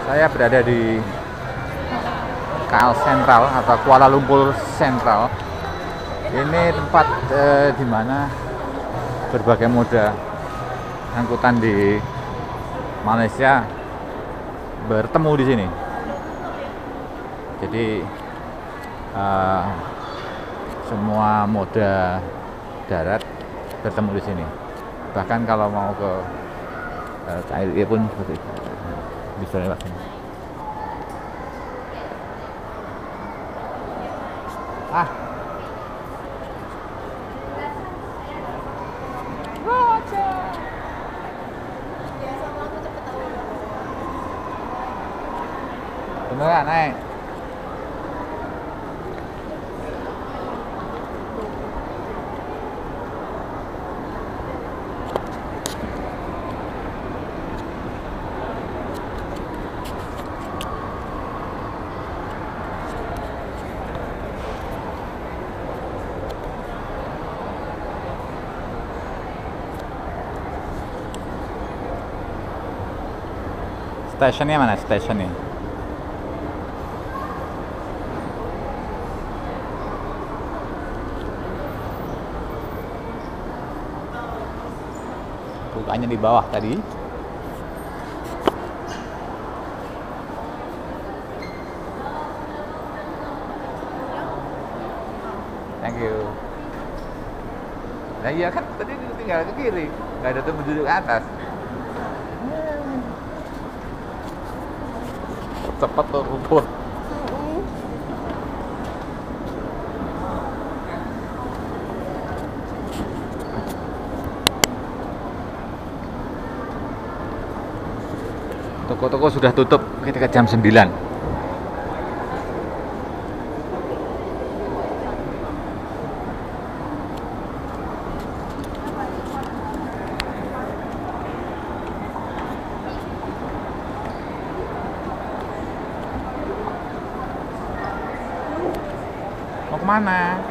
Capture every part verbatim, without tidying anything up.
Saya berada di K L Sentral atau Kuala Lumpur Sentral. Ini tempat eh, di mana berbagai moda angkutan di Malaysia bertemu di sini. Jadi eh, semua moda darat bertemu di sini. Bahkan kalau mau ke eh, K L I pun bisa lewat sini. Ah, beneran naik. Stasiunnya mana stasiunnya? Bukanya di bawah tadi. Thank you. Nah iya kan tadi tinggal ke kiri, nggak ada tempat duduk ke atas. Cepat tuh rumput. Toko-toko sudah tutup ketika jam sembilan. Mau kemana?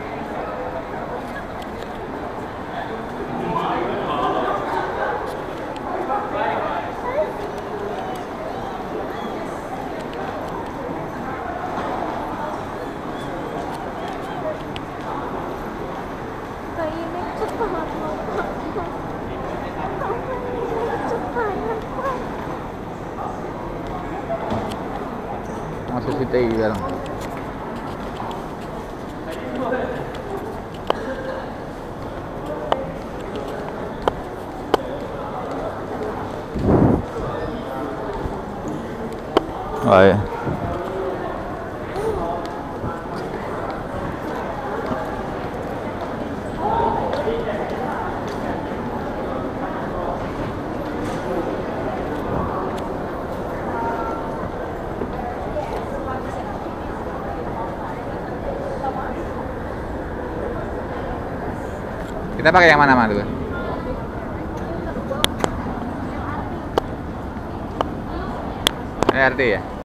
Masuk situ sekarang. Oh ya. Kita pakai yang mana mana dulu? R T ya?